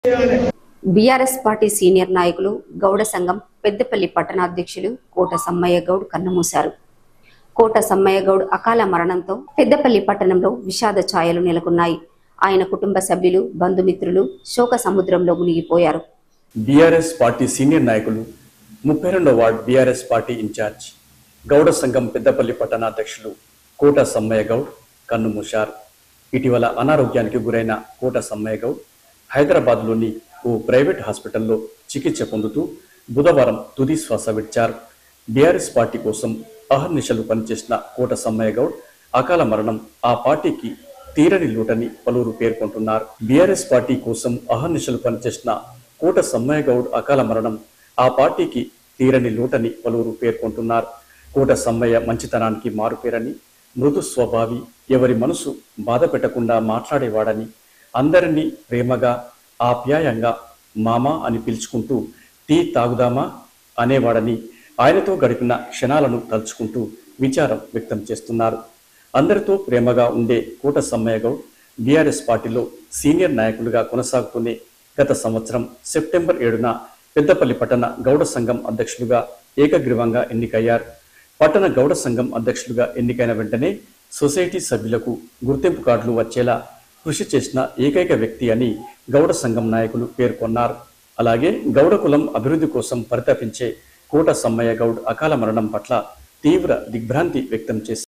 BRS party senior నాయకులు గౌడ సంఘం పెద్దపల్లి పట్టణాధ్యక్షులు కోట సమ్మయ్య గౌడ్ కన్నుమూశారు. కోట సమ్మయ్య గౌడ్ అకాల మరణంతో పెద్దపల్లి పట్టణంలో విషాద ఛాయలు నెలకొన్నాయి. ఆయన కుటుంబ సభ్యులు, బంధుమిత్రులు శోక సముద్రంలో మునిగిపోయారు. బీఆర్ఎస్ పార్టీ సీనియర్ నాయకులు 32వ వార్డ్ బీఆర్ఎస్ పార్టీ ఇన్ఛార్జ్ గౌడ సంఘం పెద్దపల్లి పట్టణాధ్యక్షులు కోట సమ్మయ్య గౌడ్ కన్నుమూశారు. ఇటీవల అనారోగ్యానికి గురైన కోట సమ్మయ్య గౌడ్ హైదరాబాద్లోని ఓ ప్రైవేట్ హాస్పిటల్లో చికిత్స పొందుతూ బుధవారం తుది శ్వాస విడిచారు. బీఆర్ఎస్ పార్టీ కోసం అహర్నిశలు పనిచేసిన కోట సమ్మయ్య గౌడ్ అకాల మరణం ఆ పార్టీకి తీరని లోటని పలువురు పేర్కొంటున్నారు. బీఆర్ఎస్ పార్టీ కోసం అహర్నిశలు పనిచేసిన కోట సమ్మయ్య గౌడ్ అకాల మరణం ఆ పార్టీకి తీరని లోటని పలువురు పేర్కొంటున్నారు. కోట సమ్మయ్య మంచితనానికి మారుపేరని, మృదు స్వభావి, ఎవరి మనసు బాధ పెట్టకుండా మాట్లాడేవాడని, అందరినీ ప్రేమగా ఆప్యాయంగా మామా అని పిలుచుకుంటూ టీ తాగుదామా అనేవాడని ఆయనతో గడిపిన క్షణాలను తలుచుకుంటూ విచారం వ్యక్తం చేస్తున్నారు. అందరితో ప్రేమగా ఉండే కోట సమ్మయ్య గౌడ్ బీఆర్ఎస్ పార్టీలో సీనియర్ నాయకులుగా కొనసాగుతూనే గత సంవత్సరం సెప్టెంబర్ 7న పెద్దపల్లి పట్టణ గౌడ సంఘం అధ్యక్షులుగా ఏకగ్రీవంగా ఎన్నికయ్యారు. పట్టణ గౌడ సంఘం అధ్యక్షులుగా ఎన్నికైన వెంటనే సొసైటీ సభ్యులకు గుర్తింపు కార్డులు వచ్చేలా కృషి చేసిన ఏకైక వ్యక్తి అని గౌడ సంఘం నాయకులు పేర్కొన్నారు. అలాగే గౌడ కులం అభివృద్ధి కోసం పరితపించే కోట సమ్మయ్య గౌడ్ అకాల మరణం పట్ల తీవ్ర దిగ్భ్రాంతి వ్యక్తం చేశారు.